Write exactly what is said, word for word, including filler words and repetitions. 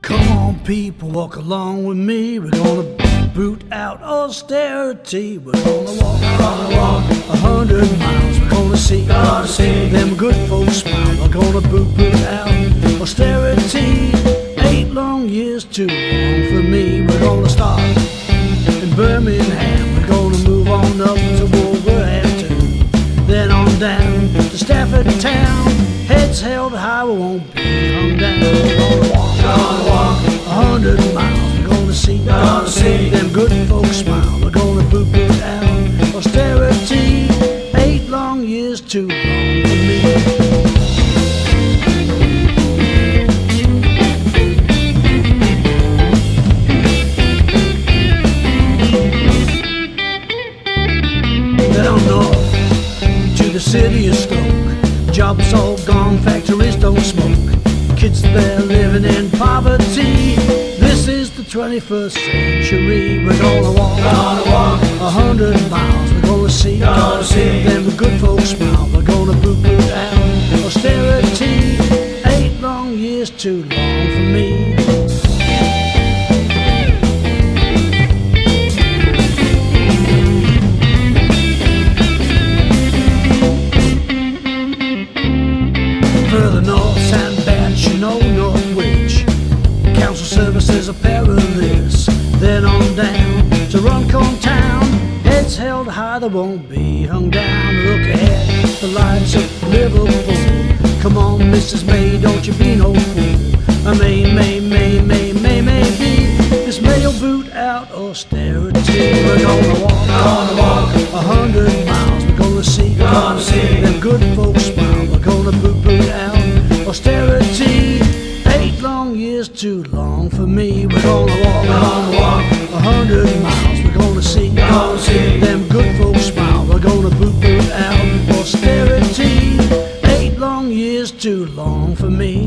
Come on, people, walk along with me. We're gonna boot out austerity. We're gonna walk, gonna walk a hundred miles. We're gonna see, gonna see them good folks smile. We're gonna boot, boot out austerity. Eight long years too long for me. We're gonna start in Birmingham. We're gonna move on up to Wolverhampton, then on down to Stafford Town. Heads held high, we won't be hung down. We're gonna walk, gonna walk a hundred miles. We're gonna see, gonna see them good folks smile. We're gonna boot, boot out austerity. Eight long years too long for me. Down north to the city of Stoke. Jobs all gone, factories don't smoke. Kids there living in poverty. This is the twenty-first century. We're gonna walk, gonna walk a hundred miles. We're gonna see, gonna see them good folks smile. We're gonna boot, boot out austerity. Eight long years too long for me. Further north, Sandbatch, you know, Northwich. Council services are perilous. Then on down to Runcorn town. Heads held high, they won't be hung down. Look ahead, the lights of Liverpool. Come on, Missus May, don't you be no fool. I may, may, may, may, may, may be. This may'll boot out austerity. We're gonna walk, gonna walk a hundred miles. We're gonna see, gonna see them good folks smile. We're gonna boot, boot out austerity. Eight long years too long for me. We're gonna walk, gonna walk a hundred miles. We're gonna see, gonna see them good folks smile. We're gonna boot, boot out austerity. Eight long years too long for me.